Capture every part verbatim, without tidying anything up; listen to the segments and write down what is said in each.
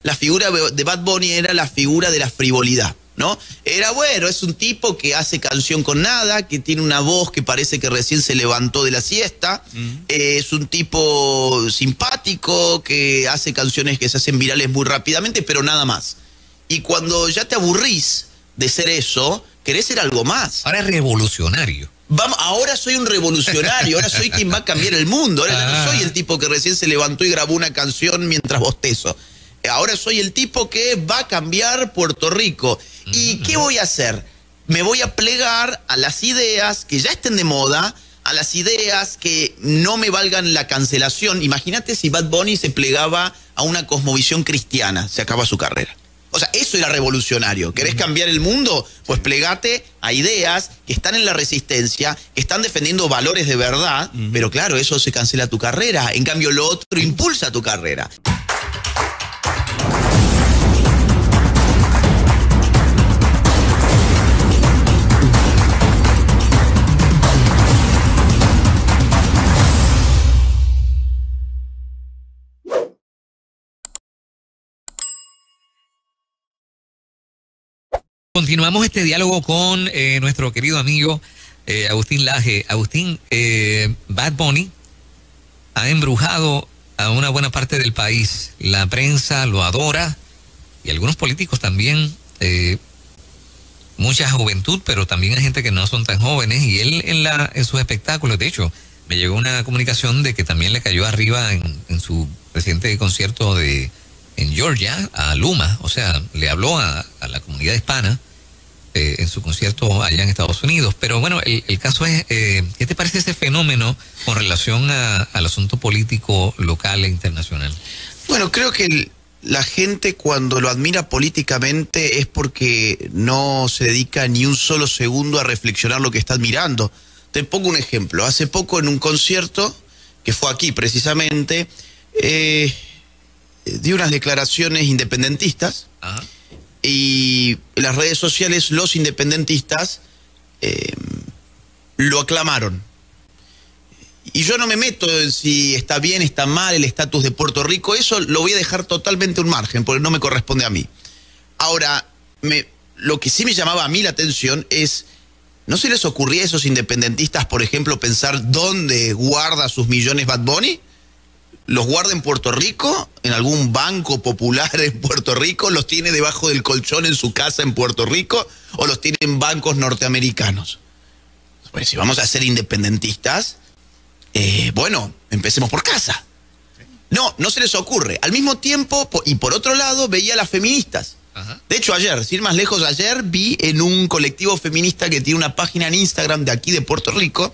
la figura de Bad Bunny era la figura de la frivolidad, ¿no? Era bueno, es un tipo que hace canción con nada, que tiene una voz que parece que recién se levantó de la siesta, uh-huh. eh, es un tipo simpático, que hace canciones que se hacen virales muy rápidamente, pero nada más. Y cuando ya te aburrís de ser eso, querés ser algo más. Ahora es revolucionario. Vamos, ahora soy un revolucionario, ahora soy quien va a cambiar el mundo, ahora ah. no soy el tipo que recién se levantó y grabó una canción mientras bostezo. Ahora soy el tipo que va a cambiar Puerto Rico. ¿Y qué voy a hacer? Me voy a plegar a las ideas que ya estén de moda, a las ideas que no me valgan la cancelación. Imagínate si Bad Bunny se plegaba a una cosmovisión cristiana, se acaba su carrera. O sea, eso era revolucionario. ¿Querés cambiar el mundo? Pues plegate a ideas que están en la resistencia, que están defendiendo valores de verdad, uh-huh. pero claro, eso se cancela tu carrera. En cambio, lo otro impulsa tu carrera. Continuamos este diálogo con eh, nuestro querido amigo eh, Agustín Laje. Agustín, eh, Bad Bunny ha embrujado a una buena parte del país. La prensa lo adora y algunos políticos también. Eh, mucha juventud, pero también hay gente que no son tan jóvenes. Y él en, la, en sus espectáculos, de hecho, me llegó una comunicación de que también le cayó arriba en, en su reciente concierto de... en Georgia, a Luma, o sea, le habló a, a la comunidad hispana eh, en su concierto allá en Estados Unidos. Pero bueno, el, el caso es, eh, ¿qué te parece ese fenómeno con relación a, al asunto político local e internacional? Bueno, creo que el, la gente cuando lo admira políticamente es porque no se dedica ni un solo segundo a reflexionar lo que está admirando. Te pongo un ejemplo. Hace poco en un concierto, que fue aquí precisamente, eh, dio unas declaraciones independentistas. Ajá. Y en las redes sociales los independentistas eh, lo aclamaron. Y yo no me meto en si está bien, está mal el estatus de Puerto Rico, eso lo voy a dejar totalmente a un margen, porque no me corresponde a mí. Ahora, me, lo que sí me llamaba a mí la atención es, ¿no se les ocurría a esos independentistas, por ejemplo, pensar dónde guarda sus millones Bad Bunny? ¿Los guarda en Puerto Rico? ¿En algún banco popular en Puerto Rico? ¿Los tiene debajo del colchón en su casa en Puerto Rico? ¿O los tiene en bancos norteamericanos? Pues si vamos a ser independentistas, eh, bueno, empecemos por casa. No, no se les ocurre. Al mismo tiempo, y por otro lado, veía a las feministas. Ajá. De hecho, ayer, sin ir más lejos, ayer vi en un colectivo feminista que tiene una página en Instagram de aquí de Puerto Rico,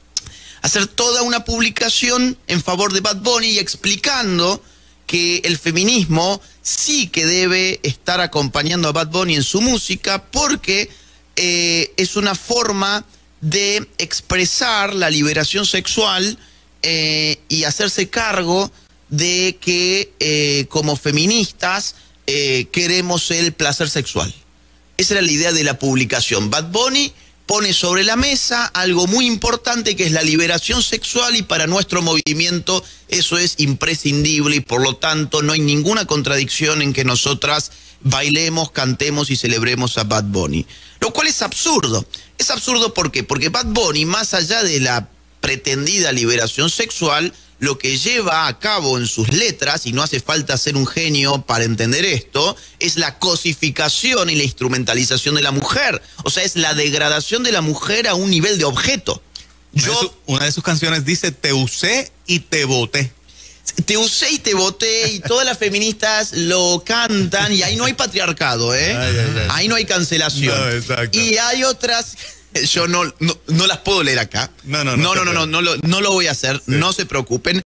hacer toda una publicación en favor de Bad Bunny y explicando que el feminismo sí que debe estar acompañando a Bad Bunny en su música porque eh, es una forma de expresar la liberación sexual eh, y hacerse cargo de que eh, como feministas eh, queremos el placer sexual. Esa era la idea de la publicación. Bad Bunny pone sobre la mesa algo muy importante que es la liberación sexual y para nuestro movimiento eso es imprescindible y por lo tanto no hay ninguna contradicción en que nosotras bailemos, cantemos y celebremos a Bad Bunny. Lo cual es absurdo. Es absurdo ¿por qué? Porque Bad Bunny, más allá de la pretendida liberación sexual, lo que lleva a cabo en sus letras, y no hace falta ser un genio para entender esto, es la cosificación y la instrumentalización de la mujer. O sea, es la degradación de la mujer a un nivel de objeto. Yo, una, de su, una de sus canciones dice, te usé y te boté. Te usé y te boté, y todas las feministas lo cantan, y ahí no hay patriarcado, ¿eh? Ay, ay, ay. Ahí no hay cancelación. No, exacto. Y hay otras... Yo no, no, no las puedo leer acá. No, no, no, no, no, no, no, lo, no lo voy a hacer, sí. No se preocupen.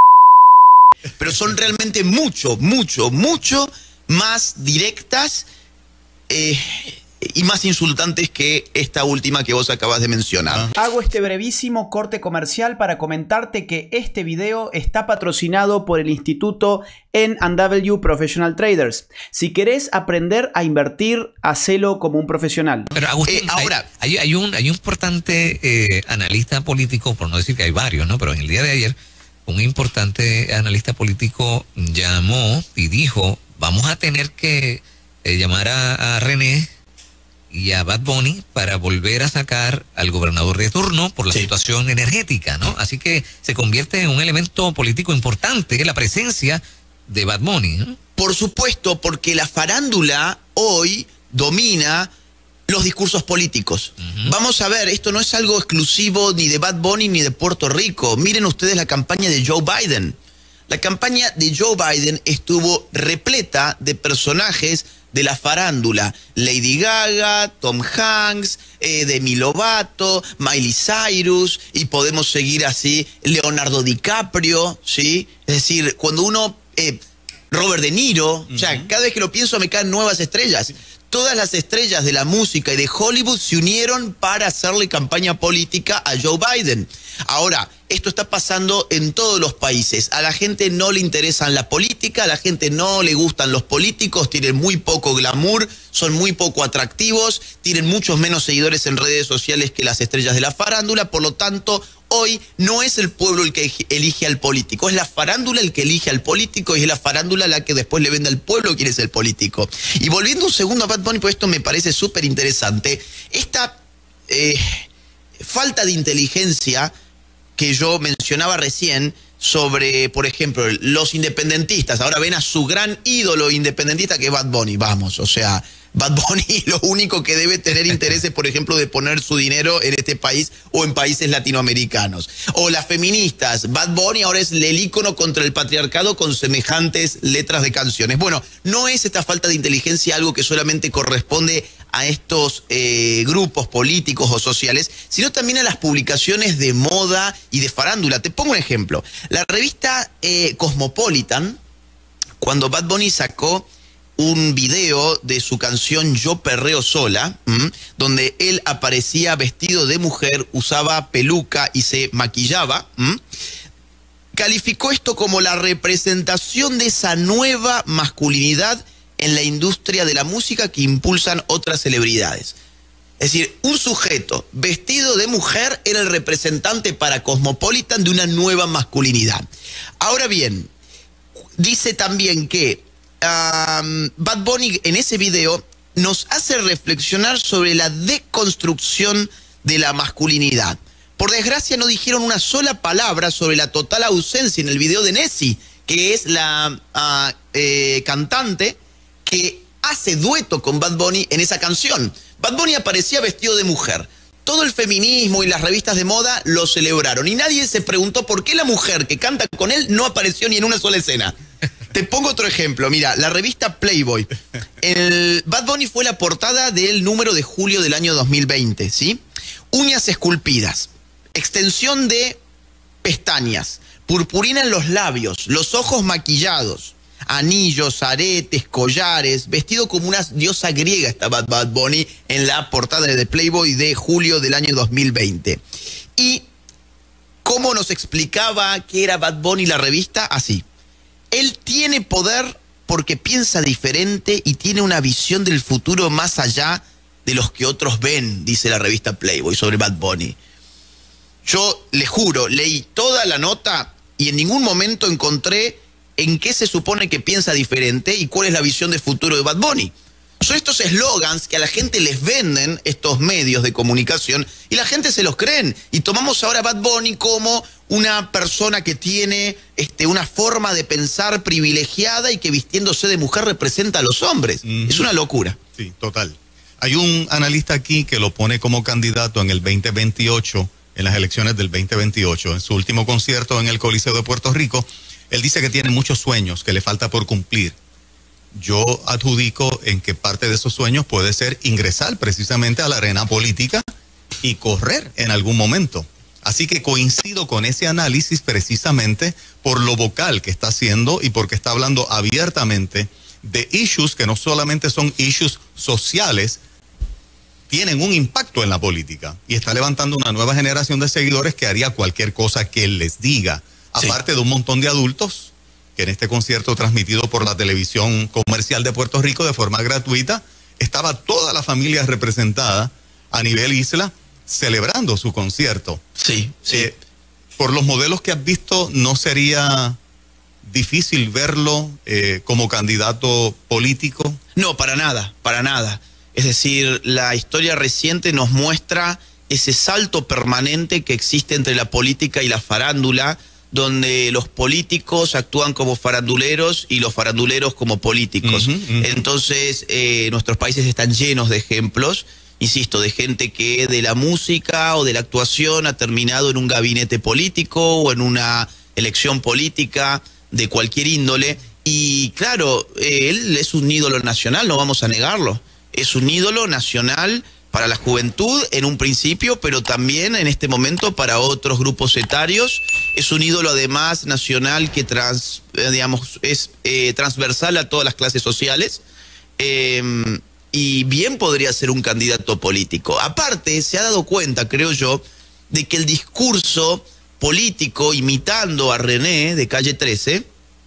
Pero son realmente mucho, mucho, mucho más directas eh, y más insultantes que esta última que vos acabas de mencionar. Hago este brevísimo corte comercial para comentarte que este video está patrocinado por el Instituto N W Professional Traders. Si querés aprender a invertir, hacelo como un profesional. Pero Agustín, eh, ahora hay, hay, un, hay un importante eh, analista político, por no decir que hay varios, ¿no? Pero en el día de ayer, un importante analista político llamó y dijo vamos a tener que eh, llamar a, a René y a Bad Bunny para volver a sacar al gobernador de turno por la sí. situación energética, ¿no? Así que se convierte en un elemento político importante la presencia de Bad Bunny, ¿no? Por supuesto, porque la farándula hoy domina los discursos políticos. Uh-huh. Vamos a ver, esto no es algo exclusivo ni de Bad Bunny ni de Puerto Rico. Miren ustedes la campaña de Joe Biden. La campaña de Joe Biden estuvo repleta de personajes de la farándula. Lady Gaga, Tom Hanks, eh, Demi Lovato, Miley Cyrus, y podemos seguir así, Leonardo DiCaprio, ¿sí? Es decir, cuando uno... Eh, Robert De Niro, uh-huh. o sea, cada vez que lo pienso me caen nuevas estrellas. Todas las estrellas de la música y de Hollywood se unieron para hacerle campaña política a Joe Biden. Ahora, esto está pasando en todos los países. A la gente no le interesan la política, a la gente no le gustan los políticos, tienen muy poco glamour, son muy poco atractivos, tienen muchos menos seguidores en redes sociales que las estrellas de la farándula, por lo tanto, hoy no es el pueblo el que elige al político, es la farándula el que elige al político y es la farándula la que después le vende al pueblo quién es el político. Y volviendo un segundo a Bad Bunny, pues esto me parece súper interesante, esta eh, falta de inteligencia que yo mencionaba recién sobre, por ejemplo, los independentistas. Ahora ven a su gran ídolo independentista que es Bad Bunny, vamos, o sea... Bad Bunny lo único que debe tener interés es, por ejemplo, de poner su dinero en este país o en países latinoamericanos. O las feministas, Bad Bunny ahora es el ícono contra el patriarcado con semejantes letras de canciones. Bueno, no es esta falta de inteligencia algo que solamente corresponde a estos eh, grupos políticos o sociales, sino también a las publicaciones de moda y de farándula. Te pongo un ejemplo. La revista eh, Cosmopolitan, cuando Bad Bunny sacó un video de su canción Yo Perreo Sola, ¿m? donde él aparecía vestido de mujer, usaba peluca y se maquillaba, ¿m? calificó esto como la representación de esa nueva masculinidad en la industria de la música que impulsan otras celebridades. Es decir, un sujeto vestido de mujer era el representante para Cosmopolitan de una nueva masculinidad. Ahora bien, dice también que Um, Bad Bunny en ese video nos hace reflexionar sobre la deconstrucción de la masculinidad. Por desgracia no dijeron una sola palabra sobre la total ausencia en el video de Nessie, que es la uh, eh, cantante que hace dueto con Bad Bunny en esa canción. Bad Bunny aparecía vestido de mujer. Todo el feminismo y las revistas de moda lo celebraron y nadie se preguntó por qué la mujer que canta con él no apareció ni en una sola escena. Te pongo otro ejemplo, mira, la revista Playboy. El Bad Bunny fue la portada del número de julio del año dos mil veinte, ¿sí? Uñas esculpidas, extensión de pestañas, purpurina en los labios, los ojos maquillados, anillos, aretes, collares, vestido como una diosa griega estaba Bad Bunny en la portada de Playboy de julio del año dos mil veinte. Y ¿cómo nos explicaba qué era Bad Bunny la revista? Así. Él tiene poder porque piensa diferente y tiene una visión del futuro más allá de los que otros ven, dice la revista Playboy sobre Bad Bunny. Yo le juro, leí toda la nota y en ningún momento encontré en qué se supone que piensa diferente y cuál es la visión de futuro de Bad Bunny. Son estos eslogans que a la gente les venden estos medios de comunicación y la gente se los creen. Y tomamos ahora a Bad Bunny como una persona que tiene este, una forma de pensar privilegiada y que vistiéndose de mujer representa a los hombres. Mm-hmm. Es una locura. Sí, total. Hay un analista aquí que lo pone como candidato en el veinte veintiocho, en las elecciones del veinte veintiocho, en su último concierto en el Coliseo de Puerto Rico. Él dice que tiene muchos sueños que le falta por cumplir. Yo adjudico en que parte de esos sueños puede ser ingresar precisamente a la arena política y correr en algún momento. Así que coincido con ese análisis precisamente por lo vocal que está haciendo y porque está hablando abiertamente de issues que no solamente son issues sociales, tienen un impacto en la política y está levantando una nueva generación de seguidores que haría cualquier cosa que él les diga. Aparte sí. de un montón de adultos que en este concierto transmitido por la televisión comercial de Puerto Rico de forma gratuita, estaba toda la familia representada a nivel isla celebrando su concierto. Sí, sí. Eh, por los modelos que has visto, no sería difícil verlo eh, como candidato político? No, para nada, para nada. Es decir, la historia reciente nos muestra ese salto permanente que existe entre la política y la farándula, donde los políticos actúan como faranduleros y los faranduleros como políticos. Uh-huh, uh-huh. Entonces, eh, nuestros países están llenos de ejemplos, insisto, de gente que de la música o de la actuación ha terminado en un gabinete político o en una elección política de cualquier índole. Y claro, eh, él es un ídolo nacional, no vamos a negarlo. Es un ídolo nacional para la juventud en un principio, pero también en este momento para otros grupos etarios. Es un ídolo además nacional que trans, eh, digamos, es eh, transversal a todas las clases sociales. Eh, y bien podría ser un candidato político. Aparte, se ha dado cuenta, creo yo, de que el discurso político, imitando a René de Calle trece,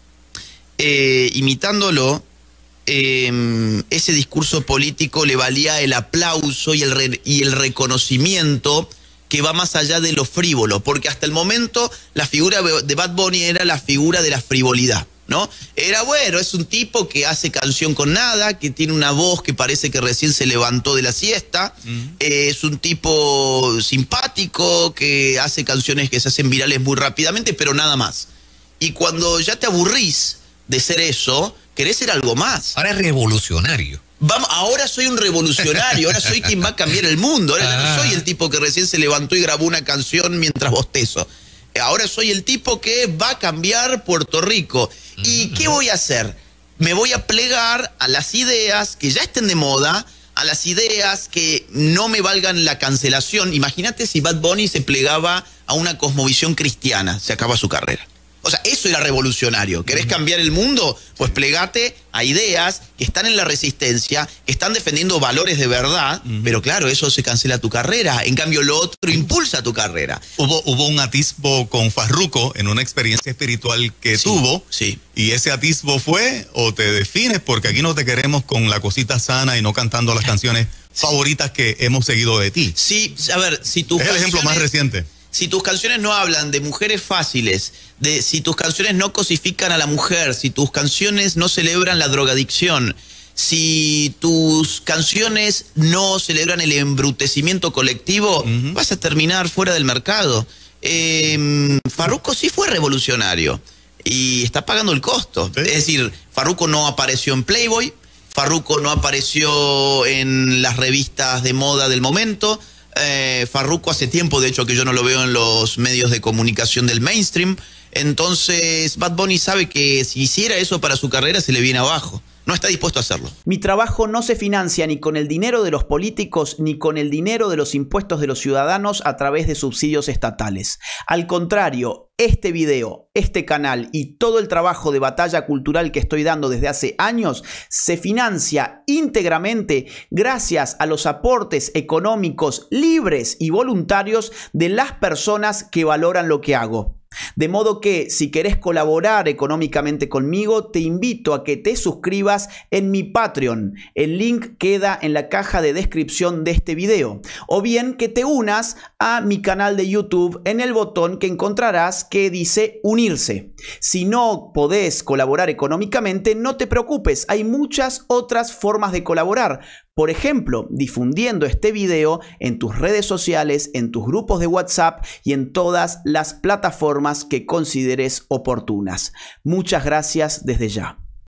eh, imitándolo, Eh, ese discurso político le valía el aplauso y el, re, y el reconocimiento que va más allá de lo frívolo, porque hasta el momento la figura de Bad Bunny era la figura de la frivolidad, ¿no? Era, bueno, es un tipo que hace canción con nada, que tiene una voz que parece que recién se levantó de la siesta, uh-huh. eh, es un tipo simpático que hace canciones que se hacen virales muy rápidamente, pero nada más. Y cuando ya te aburrís de ser eso, querés ser algo más. Ahora es revolucionario. Vamos, ahora soy un revolucionario, ahora soy quien va a cambiar el mundo. Ahora ah. no soy el tipo que recién se levantó y grabó una canción mientras bostezo. Ahora soy el tipo que va a cambiar Puerto Rico. ¿Y qué voy a hacer? Me voy a plegar a las ideas que ya estén de moda, a las ideas que no me valgan la cancelación. Imagínate si Bad Bunny se plegaba a una cosmovisión cristiana, se acaba su carrera. O sea, eso era revolucionario. ¿Querés cambiar el mundo? Pues plegate a ideas que están en la resistencia, que están defendiendo valores de verdad, uh-huh. pero claro, eso se cancela tu carrera. En cambio, lo otro impulsa tu carrera. Hubo, hubo un atisbo con Farruko en una experiencia espiritual que sí, tuvo, sí. y ese atisbo fue, o te defines, porque aquí no te queremos con la cosita sana y no cantando las canciones sí. favoritas que hemos seguido de ti. Sí, a ver, si tú... Es el ejemplo más reciente. Si tus canciones no hablan de mujeres fáciles, de si tus canciones no cosifican a la mujer, si tus canciones no celebran la drogadicción, si tus canciones no celebran el embrutecimiento colectivo, uh-huh. vas a terminar fuera del mercado. Eh, Farruko sí fue revolucionario y está pagando el costo. ¿Sí? Es decir, Farruko no apareció en Playboy, Farruko no apareció en las revistas de moda del momento. Eh, Farruko hace tiempo, de hecho, que yo no lo veo en los medios de comunicación del mainstream. Entonces, Bad Bunny sabe que si hiciera eso para su carrera se le viene abajo. No está dispuesto a hacerlo. Mi trabajo no se financia ni con el dinero de los políticos ni con el dinero de los impuestos de los ciudadanos a través de subsidios estatales. Al contrario, este video, este canal y todo el trabajo de batalla cultural que estoy dando desde hace años se financia íntegramente gracias a los aportes económicos libres y voluntarios de las personas que valoran lo que hago. De modo que si querés colaborar económicamente conmigo, te invito a que te suscribas en mi Patreon. El link queda en la caja de descripción de este video. O bien que te unas a mi canal de YouTube en el botón que encontrarás que dice unirse. Si no podés colaborar económicamente, no te preocupes, hay muchas otras formas de colaborar. Por ejemplo, difundiendo este video en tus redes sociales, en tus grupos de WhatsApp y en todas las plataformas que consideres oportunas. Muchas gracias desde ya.